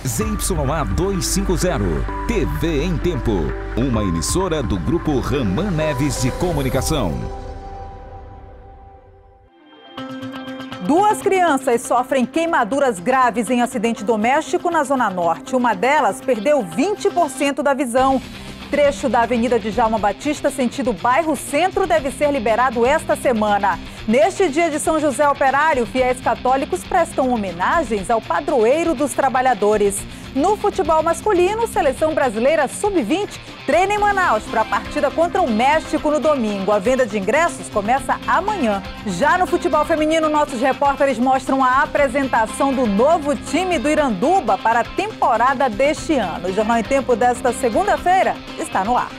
ZYA 250, TV em Tempo, uma emissora do Grupo Raman Neves de Comunicação. Duas crianças sofrem queimaduras graves em acidente doméstico na Zona Norte. Uma delas perdeu 20% da visão. Trecho da Avenida Djalma Batista, sentido bairro Centro, deve ser liberado esta semana. Neste dia de São José Operário, fiéis católicos prestam homenagens ao padroeiro dos trabalhadores. No futebol masculino, Seleção Brasileira Sub-20 treina em Manaus para a partida contra o México no domingo. A venda de ingressos começa amanhã. Já no futebol feminino, nossos repórteres mostram a apresentação do novo time do Iranduba para a temporada deste ano. O Jornal em Tempo desta segunda-feira está no ar.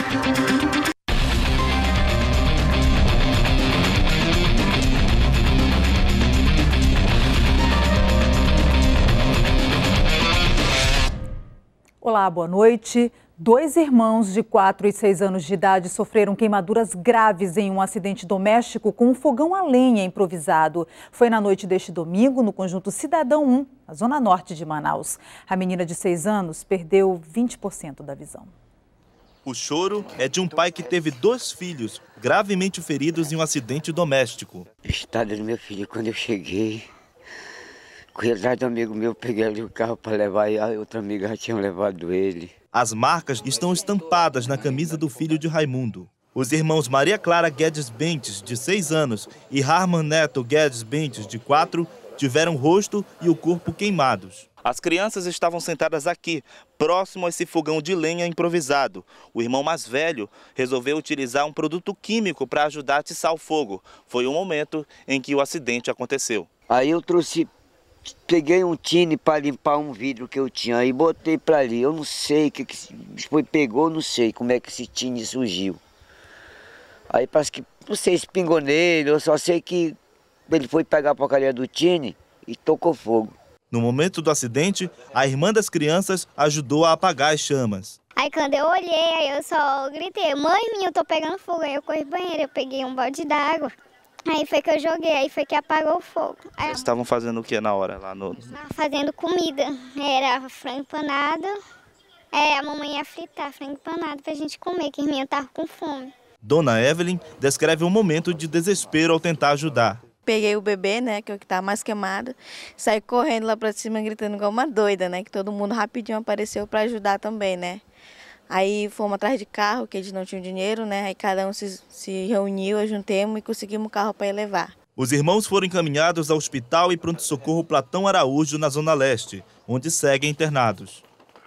Olá, boa noite. Dois irmãos de 4 e 6 anos de idade sofreram queimaduras graves em um acidente doméstico com um fogão a lenha improvisado. Foi na noite deste domingo, no conjunto Cidadão 1, na zona norte de Manaus. A menina de 6 anos perdeu 20% da visão. O choro é de um pai que teve 2 filhos gravemente feridos em um acidente doméstico. O estado do meu filho, quando eu cheguei, corri atrás do amigo meu, peguei ali o carro para levar e a outra amiga já tinha levado ele. As marcas estão estampadas na camisa do filho de Raimundo. Os irmãos Maria Clara Guedes Bentes, de 6 anos, e Harman Neto Guedes Bentes, de 4, tiveram o rosto e o corpo queimados. As crianças estavam sentadas aqui, próximo a esse fogão de lenha improvisado. O irmão mais velho resolveu utilizar um produto químico para ajudar a atiçar o fogo. Foi o momento em que o acidente aconteceu. Aí eu peguei um tine para limpar um vidro que eu tinha e botei para ali. Eu não sei o que foi, pegou, não sei como é que esse tine surgiu. Aí parece que, não sei se pingou nele, eu só sei que ele foi pegar a porcaria do tine e tocou fogo. No momento do acidente, a irmã das crianças ajudou a apagar as chamas. Aí quando eu olhei, aí eu só gritei, mãe minha, eu tô pegando fogo. Aí eu corri pro banheiro, eu peguei um balde d'água. Aí foi que eu joguei, aí foi que apagou o fogo. Aí Vocês estavam fazendo o que na hora lá no... Estava fazendo comida, era frango empanado. A mamãe ia fritar frango empanado pra gente comer, que a minha tava com fome. Dona Evelyn descreve um momento de desespero ao tentar ajudar. Peguei o bebê, né, que é o que estava mais queimado, saí correndo lá pra cima, gritando igual uma doida, né, que todo mundo rapidinho apareceu para ajudar também, né. Aí fomos atrás de carro, que a gente não tinha dinheiro, né, aí cada um se reuniu, ajuntemos e conseguimos um carro para ir levar. Os irmãos foram encaminhados ao Hospital e Pronto-Socorro Platão Araújo, na Zona Leste, onde seguem internados.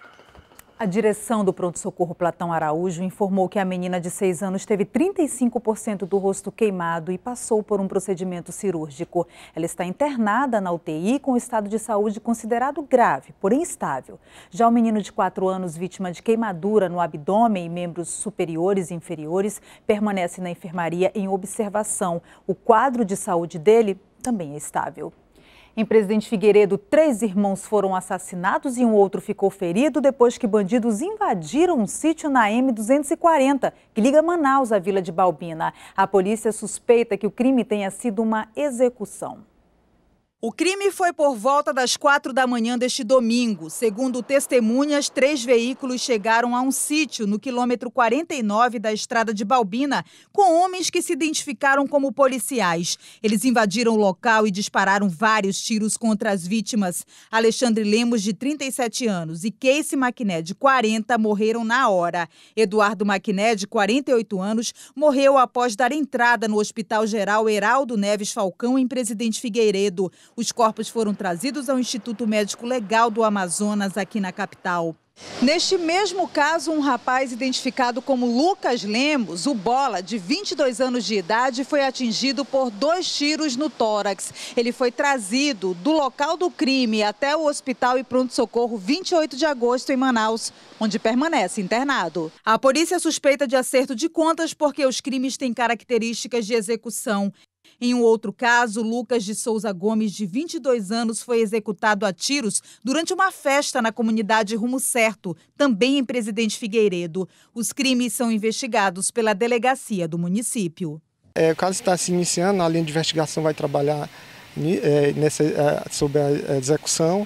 A direção do Pronto-Socorro Platão Araújo informou que a menina de 6 anos teve 35% do rosto queimado e passou por um procedimento cirúrgico. Ela está internada na UTI com estado de saúde considerado grave, porém estável. Já o menino de 4 anos, vítima de queimadura no abdômen e membros superiores e inferiores, permanece na enfermaria em observação. O quadro de saúde dele também é estável. Em Presidente Figueiredo, 3 irmãos foram assassinados e um outro ficou ferido depois que bandidos invadiram um sítio na M240, que liga Manaus à Vila de Balbina. A polícia suspeita que o crime tenha sido uma execução. O crime foi por volta das 4 da manhã deste domingo. Segundo testemunhas, 3 veículos chegaram a um sítio no quilômetro 49 da estrada de Balbina, com homens que se identificaram como policiais. Eles invadiram o local e dispararam vários tiros contra as vítimas. Alexandre Lemos, de 37 anos, e Casey Maquiné, de 40, morreram na hora. Eduardo Maquiné, de 48 anos, morreu após dar entrada no Hospital Geral Heraldo Neves Falcão, em Presidente Figueiredo. Os corpos foram trazidos ao Instituto Médico Legal do Amazonas, aqui na capital. Neste mesmo caso, um rapaz identificado como Lucas Lemos, o Bola, de 22 anos de idade, foi atingido por 2 tiros no tórax. Ele foi trazido do local do crime até o Hospital e Pronto-Socorro 28 de agosto em Manaus, onde permanece internado. A polícia suspeita de acerto de contas porque os crimes têm características de execução. Em um outro caso, Lucas de Souza Gomes, de 22 anos, foi executado a tiros durante uma festa na comunidade Rumo Certo, também em Presidente Figueiredo. Os crimes são investigados pela delegacia do município. O caso está se iniciando, a linha de investigação vai trabalhar sobre a execução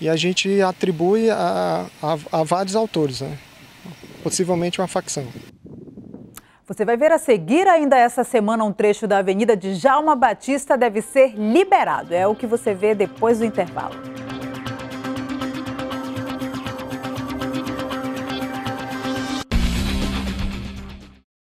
e a gente atribui a vários autores, né? Possivelmente uma facção. Você vai ver a seguir ainda essa semana um trecho da Avenida Djalma Batista deve ser liberado. É o que você vê depois do intervalo.